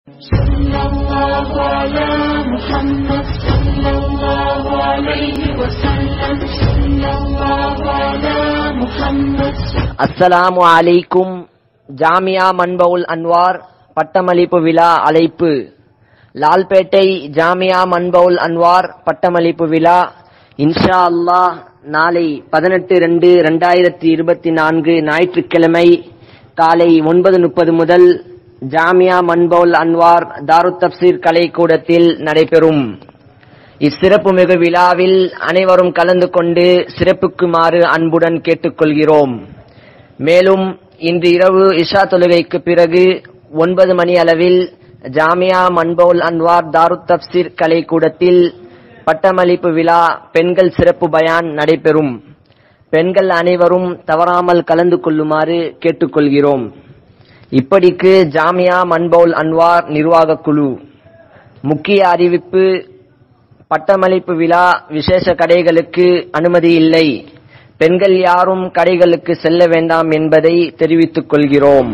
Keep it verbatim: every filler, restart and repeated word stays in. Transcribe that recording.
sallallahu ala Muhammad sallallahu alayhi wa sallam sallallahu ala Muhammad. அஸ்ஸலாமு அலைக்கும். Jamia Manbaul Anwar பட்டமளிப்பு விழா அழைப்பு. லால்பேட்டை ஜாமியா மன்பவுல் அன்வார் பட்டமளிப்பு விழா இன்ஷா அல்லாஹ் நாளை பதினெட்டு ரெண்டு ரெண்டாயிரத்தி இருபத்தி நான்கு ஞாயிற்றுக்கிழமை காலை ஒன்பது முப்பது முதல் ஜாமியா மன்பவுல் அன்வார் தாருத் தப்சீர் கலைக்கூடத்தில் நடைபெறும். இச்சிறப்பு மிகு விழாவில் அனைவரும் கலந்து கொண்டு சிறப்புக்குமாறு அன்புடன் கேட்டுக்கொள்கிறோம். மேலும் இன்று இரவு இஷா தொழுகைக்கு பிறகு ஒன்பது மணி அளவில் ஜாமியா மன்பவுல் அன்வார் தாருத் தப்சீர் கலைக்கூடத்தில் பட்டமளிப்பு விழா பெண்கள் சிறப்பு பயான் நடைபெறும். பெண்கள் அனைவரும் தவறாமல் கலந்து கொள்ளுமாறு கேட்டுக்கொள்கிறோம். இப்படிக்கு ஜாமியா மன்பவுல் அன்வார் நிர்வாக குழு. முக்கிய அறிவிப்பு: பட்டமளிப்பு விழா விசேஷ கடைகளுக்கு அனுமதி இல்லை. பெண்கள் யாரும் கடைகளுக்கு செல்ல வேண்டாம் என்பதை தெரிவித்துக் கொள்கிறோம்.